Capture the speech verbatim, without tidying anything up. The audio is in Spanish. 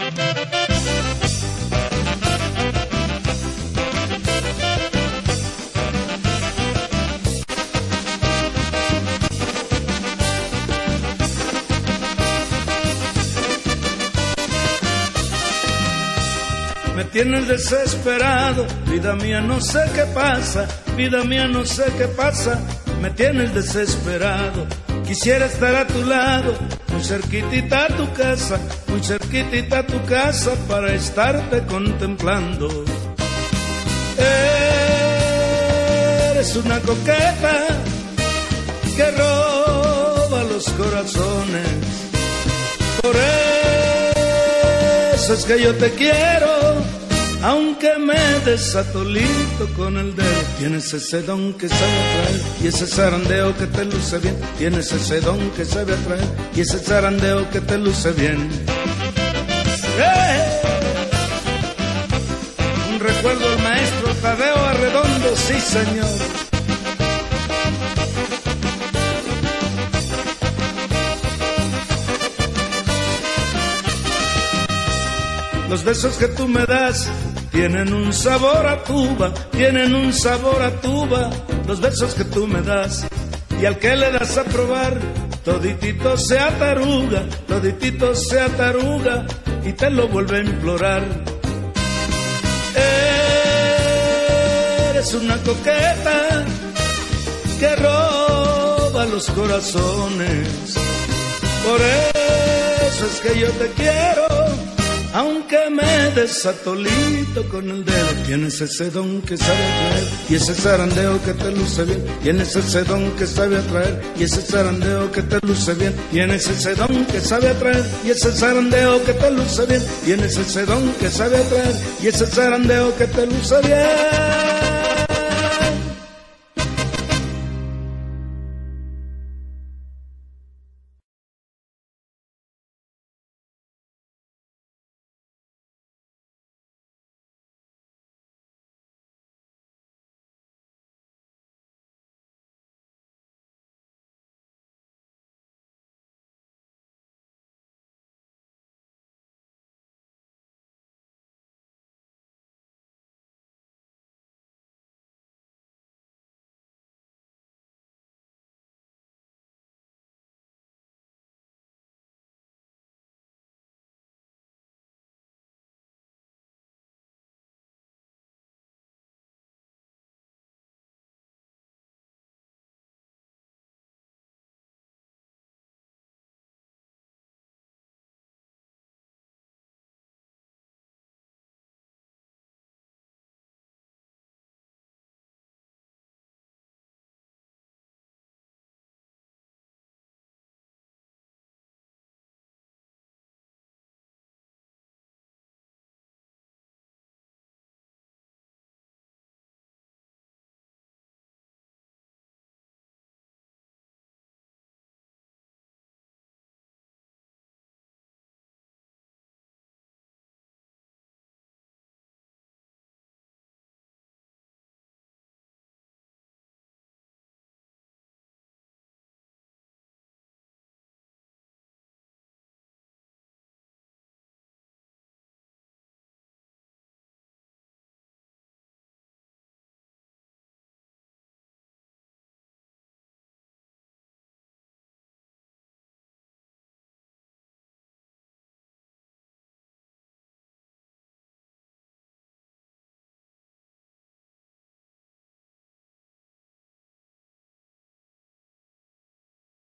Me tienes desesperado, vida mía no sé qué pasa, vida mía no sé qué pasa, me tienes desesperado. Quisiera estar a tu lado, muy cerquitita a tu casa, muy cerquitita a tu casa para estarte contemplando. Eres una coqueta que roba los corazones, por eso es que yo te quiero, aunque me desatolito con el dedo. Tienes ese don que sabe atraer y ese zarandeo que te luce bien. Tienes ese don que sabe atraer y ese zarandeo que te luce bien. ¡Eh! Un recuerdo al maestro Tadeo Arredondo, sí señor. Los besos que tú me das tienen un sabor a tuba, tienen un sabor a tuba, los besos que tú me das. Y al que le das a probar, toditito se ataruga, toditito se ataruga y te lo vuelve a implorar. Eres una coqueta que roba los corazones, por eso es que yo te quiero, aunque me desatolito con el dedo. Tienes ese don que sabe atraer y ese zarandeo que te luce bien. Tienes ese don que sabe atraer y ese zarandeo que te luce bien. Tienes ese don que sabe atraer y ese zarandeo que te luce bien. Tienes ese don que sabe atraer y ese zarandeo que te luce bien.